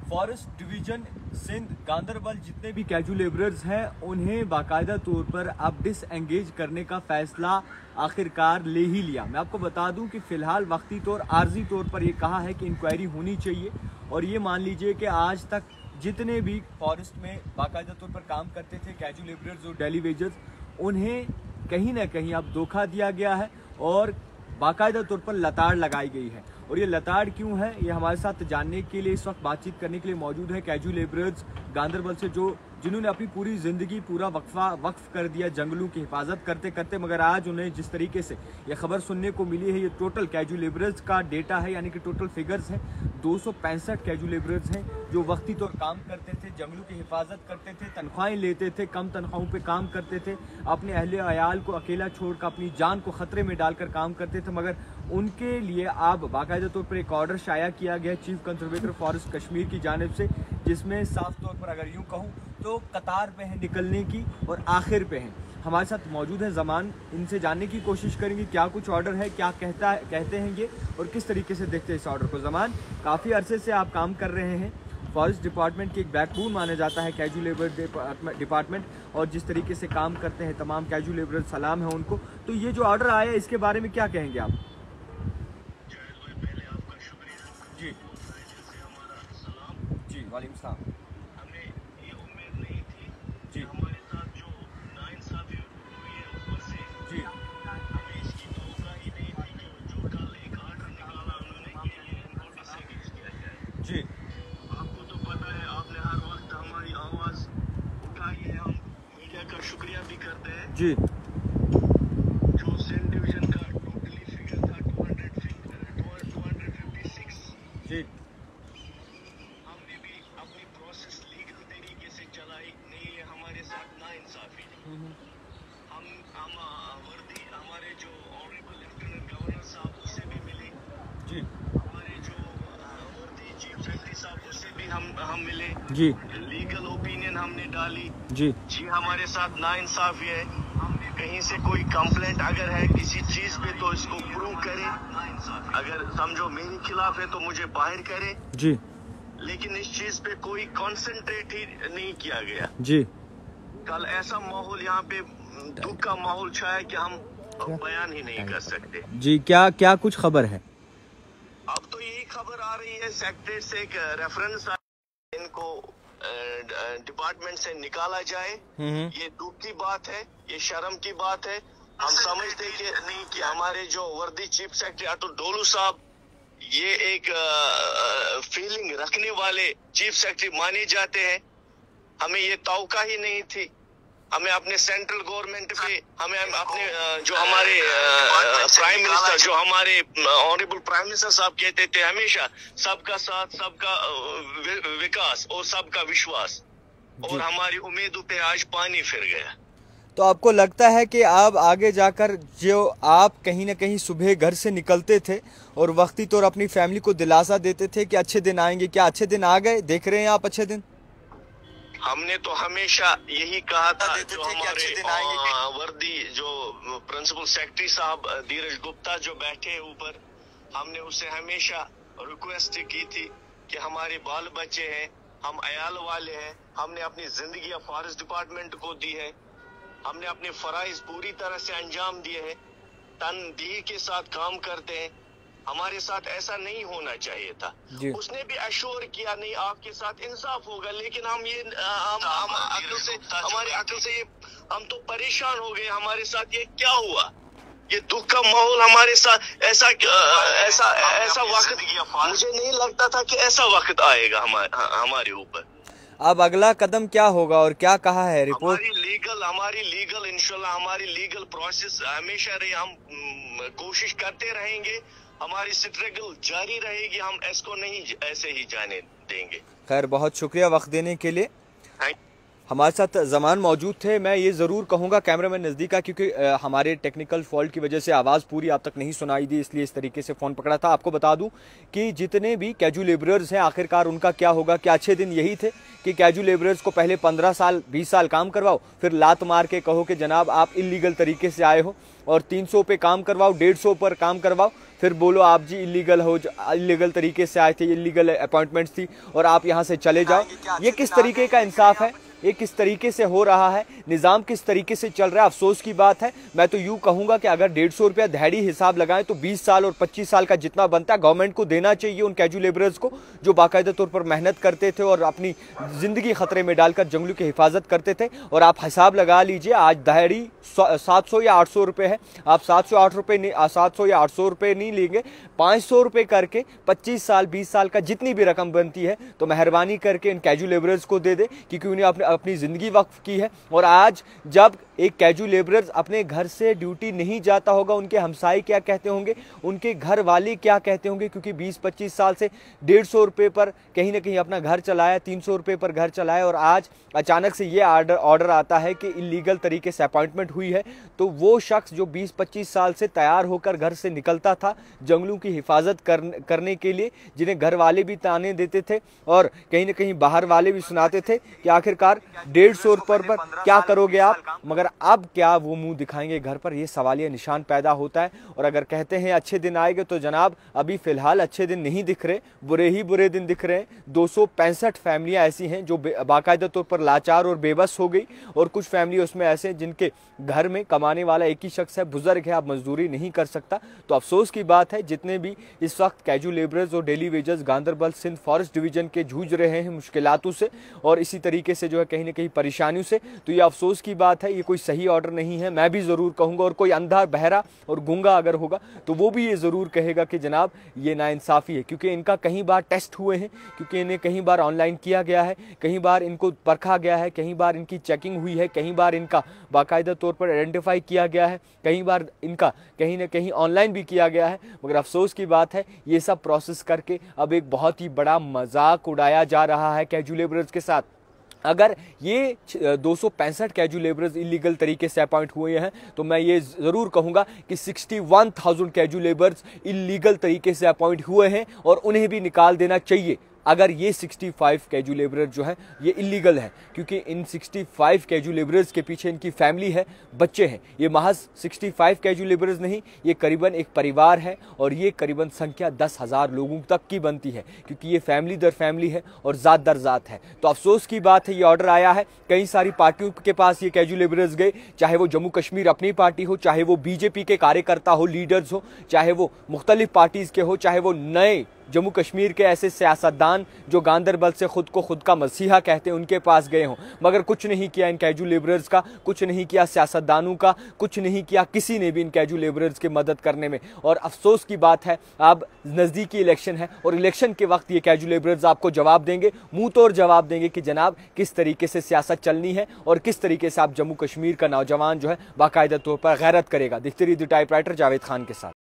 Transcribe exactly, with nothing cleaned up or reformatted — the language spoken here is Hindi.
फॉरेस्ट डिवीजन सिंध गांधरबल जितने भी कैजुअल लेबरर्स हैं उन्हें बाकायदा तौर पर अब डिसएंगेज करने का फैसला आखिरकार ले ही लिया। मैं आपको बता दूं कि फ़िलहाल वक्ती तौर आर्जी तौर पर ये कहा है कि इंक्वायरी होनी चाहिए, और ये मान लीजिए कि आज तक जितने भी फॉरेस्ट में बाकायदा तौर पर काम करते थे कैजुअल लेबरर्स और डेली वेजर्स, उन्हें कहीं ना कहीं अब धोखा दिया गया है और बाकायदा तौर पर लताड़ लगाई गई है। और ये लताड़ क्यों है, ये हमारे साथ जानने के लिए इस वक्त बातचीत करने के लिए मौजूद है कैजुअल लेबरर्स गांधरबल से, जो जिन्होंने अपनी पूरी ज़िंदगी पूरा वक्फा वक्फ कर दिया जंगलों की हिफाजत करते करते, मगर आज उन्हें जिस तरीके से ये खबर सुनने को मिली है, ये टोटल कैजुअल लेबरर्स का डेटा है, यानी कि टोटल फिगर्स हैं। दो सौ पैंसठ कैजुअल लेबरर्स हैं जो वक्ती तौर काम करते थे, जंगलों की हिफाजत करते थे, तनख्वाहें लेते थे, कम तनख्वाहों पे काम करते थे, अपने अहले अयाल को अकेला छोड़कर अपनी जान को ख़तरे में डालकर काम करते थे। मगर उनके लिए अब बाकायदा तौर पर एक ऑर्डर शाया किया गया चीफ कंजर्वेटर फॉरेस्ट कश्मीर की जानिब से, जिसमें साफ तौर पर अगर यूँ कहूँ तो कतार पे हैं निकलने की और आखिर पे हैं। हमारे साथ मौजूद है जमान, इनसे जानने की कोशिश करेंगे क्या कुछ ऑर्डर है, क्या कहता है कहते हैं ये, और किस तरीके से देखते हैं इस ऑर्डर को। जमान, काफ़ी अरसे से आप काम कर रहे हैं, फॉरेस्ट डिपार्टमेंट की एक बैकबोन माना जाता है कैजुअल लेबर डिपार्टमेंट, और जिस तरीके से काम करते हैं तमाम कैजुअल लेबर सलाम है उनको। तो ये जो ऑर्डर आया है इसके बारे में क्या कहेंगे आप? जी जी वालेकुम सलाम। हमें ये उम्मीद नहीं थी जी हमारे साथ जो नाइंसाफी हुई है ऊपर से, जी हमें इसकी तौका ही नहीं थी कि जो कल एक आर्डर निकाला उन्होंने कि ये इनको डिसएंगेज किया जाए। जी आपको तो पता है, आपने हर वक्त हमारी आवाज़ उठाई है, हम मीडिया का शुक्रिया भी करते हैं। जी जो सिंध डिवीजन का टोटली फिगर था two hundred two hundred fifty six, जी हमने भी अपनी प्रोसेस लीगल तरीके से चलाई। नहीं, ये हमारे साथ नाइंसाफी है। हम हम आ, वर्दी हमारे जो ऑनरेबल लेफ्टिनेंट गवर्नर साहब उससे भी मिले, जी हमारे जो आ, वर्दी चीफ सेक्रेटरी साहब उससे भी हम हम मिले, जी लीगल ओपिनियन हमने डाली। जी जी हमारे साथ नाइंसाफी है, हमने कहीं से कोई कंप्लेंट अगर है किसी चीज पे तो इसको प्रूव करे, अगर समझो मेरे खिलाफ है तो मुझे बाहर करे, जी लेकिन इस चीज पे कोई कॉन्सेंट्रेट ही नहीं किया गया। जी कल ऐसा माहौल यहाँ पे दुख का माहौल छाया कि हम बयान ही नहीं कर सकते। जी क्या क्या कुछ खबर है? अब तो यही खबर आ रही है सेक्रेटरी से एक रेफरेंस इनको डिपार्टमेंट से निकाला जाए। ये दुख की बात है, ये शर्म की बात है। हम समझते कि नहीं कि हमारे जो वर्दी चीफ सेक्रेटरी अतुल डोलू साहब ये एक फीलिंग रखने वाले चीफ सेक्रेटरी माने जाते हैं। हमें ये तौका ही नहीं थी। हमें अपने सेंट्रल गवर्नमेंट पे, हमें अपने जो हमारे प्राइम मिनिस्टर, जो हमारे ऑनरेबल प्राइम मिनिस्टर साहब कहते थे हमेशा सबका साथ, सबका विकास और सबका विश्वास, और हमारी उम्मीदों पे आज पानी फिर गया। तो आपको लगता है कि अब आगे जाकर जो आप कहीं ना कहीं सुबह घर से निकलते थे और वक्ती तौर अपनी फैमिली को दिलासा देते थे कि अच्छे दिन आएंगे, क्या अच्छे दिन आ गए? देख रहे हैं आप अच्छे दिन? हमने तो हमेशा यही कहा था। जो हमारे वर्दी जो प्रिंसिपल सेक्रेटरी साहब धीरज गुप्ता जो बैठे ऊपर, हमने उससे हमेशा रिक्वेस्ट की थी कि हमारे बाल बच्चे हैं, हम अयाल वाले हैं, हमने अपनी जिंदगी फॉरेस्ट डिपार्टमेंट को दी है, हमने अपने फराइज पूरी तरह से अंजाम दिए हैं, तनदीही के साथ काम करते हैं। हमारे साथ ऐसा नहीं होना चाहिए था। उसने भी अश्योर किया नहीं आपके साथ इंसाफ होगा, लेकिन हम ये हम हम अकल से हमारे अकल से ये हम तो परेशान हो गए। हमारे साथ ये क्या हुआ? ये दुख का माहौल हमारे साथ ऐसा ऐसा ऐसा वक्त, मुझे नहीं लगता था कि ऐसा वक्त आएगा हमारे हमारे ऊपर। अब अगला कदम क्या होगा और क्या कहा है रिपोर्ट? हमारी लीगल हमारी लीगल इंशाल्लाह हमारी लीगल प्रोसेस हमेशा रही, हम कोशिश करते रहेंगे, हमारी स्ट्रगल जारी रहेगी, हम इसको नहीं ऐसे ही जाने देंगे। खैर, बहुत शुक्रिया वक्त देने के लिए। हमारे साथ जमान मौजूद थे। मैं ये ज़रूर कहूँगा कैमरामैन नज़दीक आ, क्योंकि हमारे टेक्निकल फॉल्ट की वजह से आवाज़ पूरी आप तक नहीं सुनाई दी, इसलिए इस तरीके से फ़ोन पकड़ा था। आपको बता दूं कि जितने भी कैजुअल लेबरर्स हैं, आखिरकार उनका क्या होगा? क्या अच्छे दिन यही थे कि कैजुअल लेबरर्स को पहले पंद्रह साल बीस साल काम करवाओ, फिर लात मार के कहो कि जनाब आप इलीगल तरीके से आए हो और तीन सौ पे काम करवाओ, डेढ़ सौ पर काम करवाओ, फिर बोलो आप जी इलीगल हो, इलीगल तरीके से आए थे, इलीगल अपॉइंटमेंट्स थी और आप यहाँ से चले जाओ। ये किस तरीके का इंसाफ है? ये किस तरीके से हो रहा है? निज़ाम किस तरीके से चल रहा है? अफसोस की बात है। मैं तो यूँ कहूँगा कि अगर डेढ़ सौ रुपया दिहाड़ी हिसाब लगाएं तो बीस साल और पच्चीस साल का जितना बनता है गवर्नमेंट को देना चाहिए उन कैजुअल लेबरर्स को जो बाकायदा तौर पर मेहनत करते थे और अपनी ज़िंदगी ख़तरे में डालकर जंगलों की हिफाजत करते थे। और आप हिसाब लगा लीजिए, आज दिहाड़ी सात सौ या आठ सौ रुपये है। आप सात सौ आठ रुपये सात सौ या आठ सौ रुपये नहीं लेंगे, पाँच सौ रुपये करके पच्चीस साल बीस साल का जितनी भी रकम बनती है तो मेहरबानी करके इन कैजुअल लेबरर्स को दे दे, क्योंकि उन्हें अपने अपनी ज़िंदगी वक्फ की है। और आज जब एक कैजुअल लेबरर्स अपने घर से ड्यूटी नहीं जाता होगा, उनके हमसाई क्या कहते होंगे, उनके घर वाले क्या कहते होंगे, क्योंकि बीस पच्चीस साल से डेढ़ सौ रुपये पर कहीं ना कहीं अपना घर चलाया, तीन सौ रुपये पर घर चलाया और आज अचानक से ये ऑर्डर ऑर्डर आता है कि इलीगल तरीके से अपॉइंटमेंट हुई है। तो वो शख्स जो बीस पच्चीस साल से तैयार होकर घर से निकलता था जंगलों की हिफाजत कर, करने के लिए, जिन्हें घर वाले भी ताने देते थे और कहीं ना कहीं बाहर वाले भी सुनाते थे कि आखिरकार डेढ़ सौ रुपये पर क्या करोगे आप, मगर अब क्या वो मुंह दिखाएंगे घर पर? ये सवालिया निशान पैदा होता है। और अगर कहते हैं अच्छे दिन आएंगे तो जनाब अभी फ़िलहाल अच्छे दिन नहीं दिख रहे, बुरे ही बुरे दिन दिख रहे हैं। दो सौ पैंसठ फैमिलियाँ ऐसी हैं जो बाकायदा तौर पर लाचार और बेबस हो गई और कुछ फैमिली उसमें ऐसे हैं जिनके घर में कमाने वाला एक ही शख्स है, बुजुर्ग है, अब मजदूरी नहीं कर सकता। तो अफसोस की बात है जितने भी इस वक्त कैजुअल लेबरर्स और daily wagers Ganderbal Sindh forest division के जूझ रहे हैं मुश्किलातों से और इसी तरीके से जो है कहीं ना कहीं परेशानियों से, तो ये अफसोस की बात है। ये कोई सही ऑर्डर नहीं है, मैं भी ज़रूर कहूँगा। और कोई अंधा बहरा और गूंगा अगर होगा तो वो भी ये ज़रूर कहेगा कि जनाब ये नाइंसाफ़ी है, क्योंकि इनका कई बार टेस्ट हुए हैं, क्योंकि इन्हें कई बार ऑनलाइन किया गया है, कई बार इनको परखा गया है, कई बार इनकी चेकिंग हुई है, कई बार इनका बाकायदा तौर पर आइडेंटिफाई किया गया है, कई बार इनका कहीं ना कहीं ऑनलाइन भी किया गया है। मगर अफसोस की बात है ये सब प्रोसेस करके अब एक बहुत ही बड़ा मजाक उड़ाया जा रहा है कैजुअल लेबरर्स के साथ। अगर ये दो सौ पैंसठ कैजुअल लेबरर्स इलीगल तरीके से अपॉइंट हुए हैं तो मैं ये ज़रूर कहूँगा कि इकसठ हज़ार कैजुअल लेबरर्स इलीगल तरीके से अपॉइंट हुए हैं और उन्हें भी निकाल देना चाहिए अगर ये पैंसठ कैजुअल लेबरर जो है ये इलीगल है, क्योंकि इन पैंसठ कैजुअल लेबरर्स के पीछे इनकी फैमिली है, बच्चे हैं। ये महज पैंसठ कैजुअल लेबरर्स नहीं, ये करीबन एक परिवार है और ये करीबन संख्या दस हज़ार लोगों तक की बनती है, क्योंकि ये फैमिली दर फैमिली है और ज़ात दर ज़ात है। तो अफसोस की बात है ये ऑर्डर आया है, कई सारी पार्टियों के पास ये कैजुअल लेबरर्स गए, चाहे वो जम्मू कश्मीर अपनी पार्टी हो, चाहे वो बीजेपी के कार्यकर्ता हो, लीडर्स हो, चाहे वो मुख्तलिफ पार्टीज़ के हो, चाहे वो नए जम्मू कश्मीर के ऐसे सियासतदान जो गांधरबल से खुद को खुद का मसीहा कहते हैं उनके पास गए हों, मगर कुछ नहीं किया इन कैजुअल लेबरर्स का, कुछ नहीं किया सियासतदानों का, कुछ नहीं किया किसी ने भी इन कैजुअल लेबरर्स की मदद करने में। और अफसोस की बात है अब नज़दीकी इलेक्शन है और इलेक्शन के वक्त ये कैजुअल लेबरर्स आपको जवाब देंगे, मुंह तोड़ जवाब देंगे कि जनाब किस तरीके से सियासत चलनी है और किस तरीके से आप जम्मू कश्मीर का नौजवान जो है बाकायदा तौर पर गैरत करेगा। दिखती रही द टाइपराइटर जावेद खान के साथ।